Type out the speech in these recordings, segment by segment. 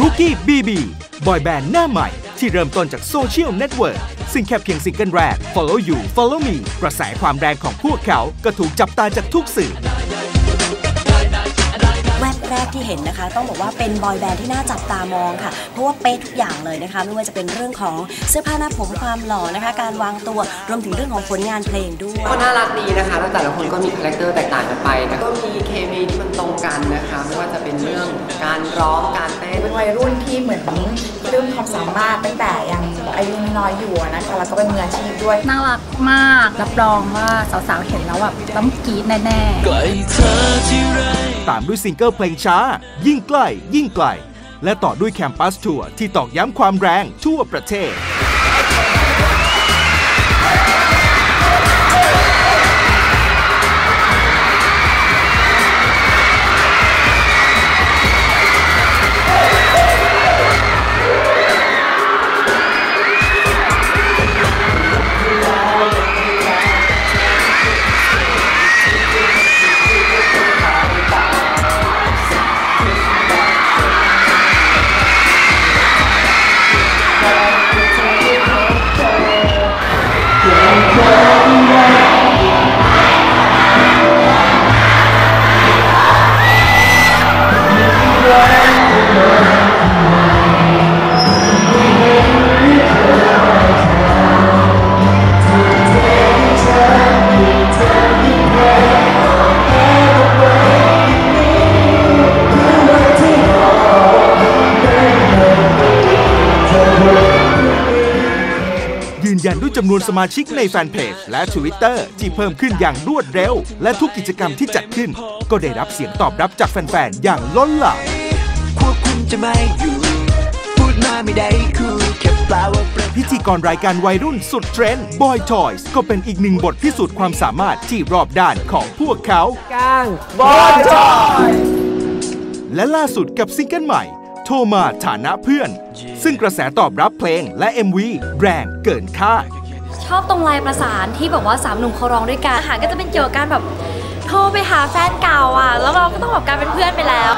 Rookie BB บอยแบนด์หน้าใหม่ที่เริ่มต้นจากโซเชียลเน็ตเวิร์กซึ่งแค่เพียงซิงเกิลแรก Follow You Follow Me กระแสความแรงของพวกเขาก็ถูกจับตาจากทุกสื่อแวบแรกที่เห็นนะคะต้องบอกว่าเป็นบอยแบนด์ที่น่าจับตามองค่ะเพราะว่าเป๊ะทุกอย่างเลยนะคะไม่ว่าจะเป็นเรื่องของเสื้อผ้าหน้าผมความหล่อนะคะการวางตัวรวมถึงเรื่องของผลงานเพลงด้วยก็น่ารักดีนะคะแล้วแต่ละคนก็มีคาแรคเตอร์แตกต่างกันไปนะก็มีเคมีที่มันตรงกันนะคะไม่ว่าจะเป็นเรื่องการร้องการเต้นเป็นวัยรุ่นที่เหมือนเรื่องความสามารถตั้งแต่ยังอายุน้อยอยู่นะคะแล้วก็เป็นมืออาชีพด้วยน่ารักมากรับรองว่าสาวๆเห็นแล้วแบบต้องกรี๊ดแน่ๆตามด้วยซิงเกิลเพลงช้ายิ่งใกล้ยิ่งไกลและต่อด้วยแคมปัสทัวร์ที่ตอกย้ำความแรงทั่วประเทศยืนยันด้วยจำนวนสมาชิกในแฟนเพจและ Twitter ที่เพิ่มขึ้นอย่างรวดเร็วและทุกกิจกรรมที่จัดขึ้นก็ได้รับเสียงตอบรับจากแฟนๆอย่างล้นหลามพิธีกรรายการวัยรุ่นสุดเทรนด์ Boy Toys ก็เป็นอีกหนึ่งบทพิสูจน์ความสามารถที่รอบด้านของพวกเขาก้าง Boy Toys และล่าสุดกับซิงเกิลใหม่โทรมาฐานะเพื่อนซึ่งกระแสตอบรับเพลงและ MV แรงเกินคาดชอบตรงลายประสานที่แบบว่า3หนุ่มเขาร้องด้วยกันก็จะเป็นเกี่ยวกับการแบบโทรไปหาแฟนเก่าแล้วเราก็ต้องแบบกลายเป็นเพื่อนไปแล้ว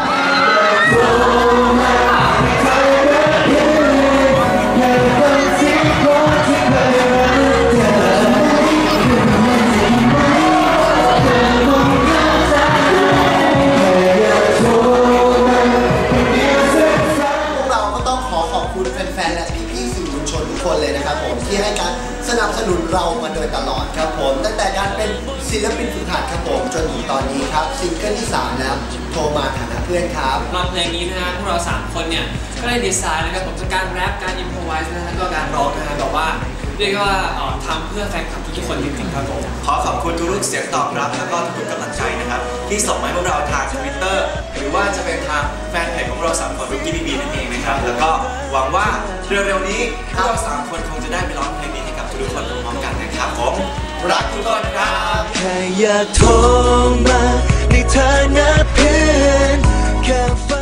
ที่ให้การสนับสนุนเรามาโดยตลอดครับผมตั้งแต่การเป็นศิลปินฝึกหัดครับผมจนถึงตอนนี้ครับซิงเกิลที่3แล้วโทรมาฐานะเพื่อนครับรอบเพลงนี้นะฮะพวกเรา3คนเนี่ยก็ได้ดีไซน์นะครับผมจากการแรปการอิมโพรไวส์นะแล้วก็การร้องนะฮะแบบว่าเรียกว่าทำเพื่อแฟนคลับทุกคนจริงๆครับผมขอขอบคุณทุกเสียงตอบรับแล้วก็ทุกกำลังใจนะครับที่ส่งมาให้พวกเราทาง Twitter หรือว่าจะเป็นทางแฟนเพจของเรา3คน Rookie BB นั่นเองนะครับแล้วก็หวังว่าเร็วๆนี้พวกเรา3คนคงจะได้ไปร้องเพลงนี้ให้กับทุกคนพร้อมๆกันนะครับผมรักทุกคนครับแค่อยากโทรมาให้เธอนัดเพื่อนแค่